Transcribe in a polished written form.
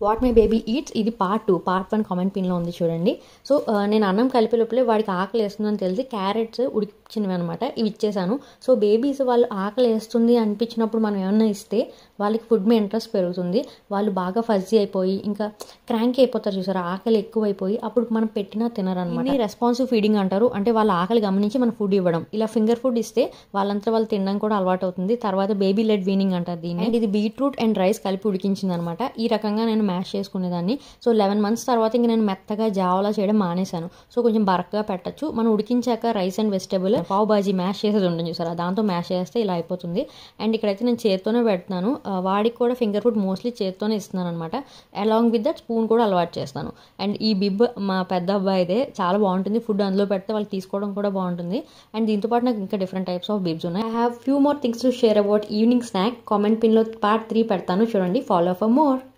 What my baby eats ఇది part 2 part 1 comment పిన్లో ఉంది చూడండి. సో నేను అన్నం కలిపే లోపలే వాడికి ఆకలి వేస్తుందని తెలిసి క్యారెట్స్ ఉడికిచ్చినవి అనమాట, ఇవి ఇచ్చేసాను. సో బేబీస్ వాళ్ళు ఆకలి వేస్తుంది అనిపించినప్పుడు మనం ఏమన్నా ఇస్తే వాళ్ళకి ఫుడ్ మీద ఇంట్రెస్ట్ పెరుగుతుంది. వాళ్ళు బాగా ఫజ్జీ అయిపోయి ఇంకా క్రాంకీ అయిపోతారు చూసారు, ఆకలి ఎక్కువైపోయి అప్పుడు మనం పెట్టినా తినరనమాట. రెస్పాన్సివ్ ఫీడింగ్ అంటారు, అంటే వాళ్ళ ఆకలి గమనించి మనం ఫుడ్ ఇవ్వడం. ఇలా ఫింగర్ ఫుడ్ ఇస్తే వాళ్ళంతా వాళ్ళు తినడం కూడా అలవాటు అవుతుంది. తర్వాత బేబీ లెడ్ వీనింగ్ అంటారు దీన్ని. అండ్ ఇది బీట్రూట్ అండ్ రైస్ కలిపి ఉడికించింది అనమాట. ఈ రకంగా నేను మ్యాష్ చేసుకునేదాన్ని. సో 11 months తర్వాత ఇంక నేను మెత్తగా జావలా చేయడం మానేశాను. సో కొంచెం బరకగా పెట్టచ్చు. మనం ఉడికించాక rice and vegetable pav bhaji mash చేసేది ఉంటుంది చూసారా, దాంతో మ్యాష్ చేస్తే ఇలా అయిపోతుంది. అండ్ ఇక్కడైతే నేను చేత్తోనే పెడుతున్నాను. వాడికి కూడా ఫింగర్ ఫుడ్ మోస్ట్లీ చేత్తోనే ఇస్తున్నాను అనమాట. అలాంగ్ విత్ దట్ స్పూన్ కూడా అలవాటు చేస్తాను. అండ్ ఈ బిబ్ మా పెద్ద అబ్బాయిదే, చాలా బాగుంటుంది. ఫుడ్ అందులో పెడితే వాళ్ళు తీసుకోవడం కూడా బాగుంటుంది. అండ్ దీంతో పాటు నాకు ఇంకా డిఫరెంట్ టైప్స్ ఆఫ్ బిబ్స్ ఉన్నాయి. I have few more things to share about evening snack. Comment పిన్లో పార్ట్ 3 పెడతాను, చూడండి. Follow for more.